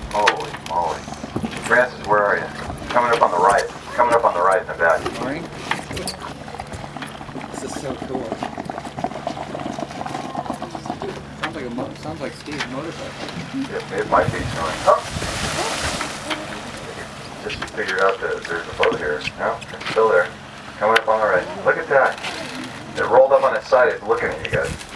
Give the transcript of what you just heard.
Holy moly. Francis, where are you? Coming up on the right. Coming up on the right in the back. Morning. This is so cool. Sounds like Steve's motorcycle. It might be snowing. Oh! Just figured out that there's a boat here. No, it's still there. Coming up on the right. Look at that. It rolled up on its side. It's looking at you guys.